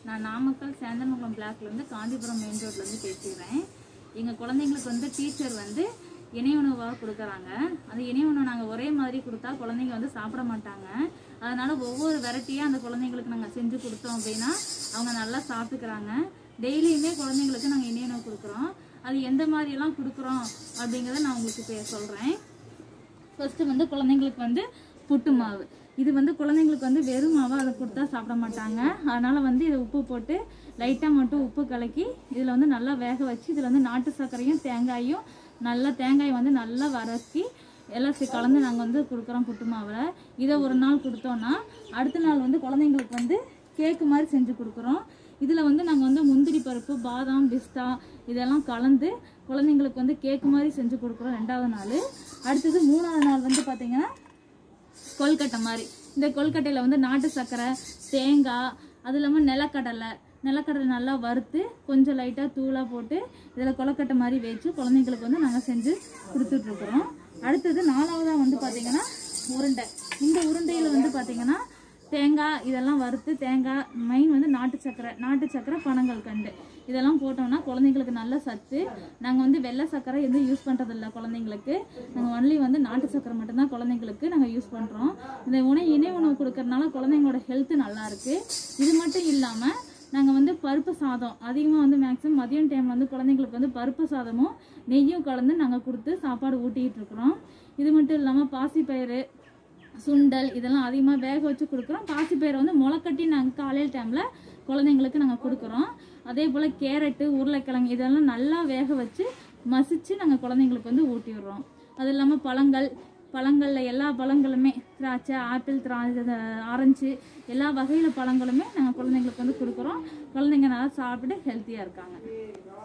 நான் நாமக்கல் சேந்தன்மங்கலம் பிளாக்லேருந்து காந்திபுரம் மெயின் ரோட்லேருந்து பேசுகிறேன். எங்கள் குழந்தைங்களுக்கு வந்து டீச்சர் வந்து இணை உணவாக கொடுக்குறாங்க. அந்த இணை உணவு நாங்கள் ஒரே மாதிரி கொடுத்தா குழந்தைங்க வந்து சாப்பிட மாட்டாங்க. அதனால் ஒவ்வொரு வெரைட்டியாக அந்த குழந்தைங்களுக்கு நாங்கள் செஞ்சு கொடுத்தோம் அப்படின்னா அவங்க நல்லா சாப்பிட்டுக்கிறாங்க. டெய்லியுமே குழந்தைங்களுக்கு நாங்கள் இணை உணவு கொடுக்குறோம். அது எந்த மாதிரியெல்லாம் கொடுக்குறோம் அப்படிங்கிறத நான் உங்களுக்கு இப்போ சொல்கிறேன். ஃபர்ஸ்ட்டு வந்து குழந்தைங்களுக்கு வந்து புட்டு மாவு. இது வந்து குழந்தைங்களுக்கு வந்து வெறும் மாவை அதை கொடுத்தா சாப்பிட மாட்டாங்க. அதனால் வந்து இதை உப்பு போட்டு லைட்டாக மட்டும் உப்பு கலக்கி இதில் வந்து நல்லா வேக வச்சு இதில் வந்து நாட்டு சர்க்கரையும் தேங்காயும் நல்லா தேங்காய் வந்து நல்லா வதக்கி எல்லாம் கலந்து நாங்கள் வந்து கொடுக்குறோம் புட்டு மாவில். இதை ஒரு நாள் கொடுத்தோன்னா அடுத்த நாள் வந்து குழந்தைங்களுக்கு வந்து கேக்கு மாதிரி செஞ்சு கொடுக்குறோம். இதில் வந்து நாங்கள் வந்து முந்திரி பருப்பு, பாதாம், பிஸ்தா இதெல்லாம் கலந்து குழந்தைங்களுக்கு வந்து கேக்கு மாதிரி செஞ்சு கொடுக்குறோம் 2வது நாள். அடுத்தது 3வது நாள் வந்து பார்த்திங்கன்னா கொல்கட்டை மாதிரி. இந்த கொல்கட்டையில் வந்து நாட்டு சர்க்கரை, தேங்காய், அது இல்லாமல் நிலக்கடலை நல்லா வறுத்து கொஞ்சம் லைட்டாக தூளாக போட்டு இதில் கொல்கட்டை மாதிரி வச்சு குழந்தைங்களுக்கு வந்து நாங்கள் செஞ்சு கொடுத்துட்ருக்குறோம். அடுத்தது 4வதாக வந்து பார்த்திங்கன்னா உருண்டை. இந்த உருண்டையில் வந்து பார்த்திங்கன்னா தேங்காய் இதெல்லாம் வறுத்து தேங்காய் மெயின் வந்து நாட்டு சர்க்கரை, பனங்கல்கண்டு இதெல்லாம் போட்டோம்னா குழந்தைங்களுக்கு நல்ல சத்து. நாங்கள் வந்து வெள்ளை சர்க்கரை எதுவும் யூஸ் பண்ணுறதில்ல குழந்தைங்களுக்கு. நாங்கள் ஒன்லி வந்து நாட்டு சர்க்கரை மட்டும்தான் குழந்தைங்களுக்கு நாங்கள் யூஸ் பண்ணுறோம். இந்த இணை உணவு கொடுக்கறதுனால குழந்தைங்களோட ஹெல்த்து நல்லாயிருக்கு. இது மட்டும் இல்லாமல் நாங்கள் வந்து பருப்பு சாதம் அதிகமாக வந்து மேக்ஸிமம் மதியம் டைமில் வந்து குழந்தைங்களுக்கு வந்து பருப்பு சாதமும் நெய்யும் கலந்து நாங்கள் கொடுத்து சாப்பாடு ஊட்டிகிட்டு இருக்கிறோம். இது மட்டும் இல்லாமல் பாசிப்பயிறு, சுண்டல் இதெல்லாம் அதிகமாக வேக வச்சு கொடுக்குறோம். பாசிப்பயிரை வந்து முளைக்கட்டி நாங்கள் காலையில் டைமில் குழந்தைங்களுக்கு நாங்கள் கொடுக்குறோம். அதே போல் கேரட்டு, உருளைக்கிழங்கு இதெல்லாம் நல்லா வேக வச்சு மசித்து நாங்கள் குழந்தைங்களுக்கு வந்து ஊட்டி விடுறோம். அது இல்லாமல் பழங்களில் எல்லா பழங்களுமே திராட்சை, ஆப்பிள், ஆரஞ்சு எல்லா வகையில் பழங்களுமே நாங்கள் குழந்தைங்களுக்கு வந்து கொடுக்குறோம். குழந்தைங்க நல்லா சாப்பிட்டு ஹெல்த்தியாக இருக்காங்க.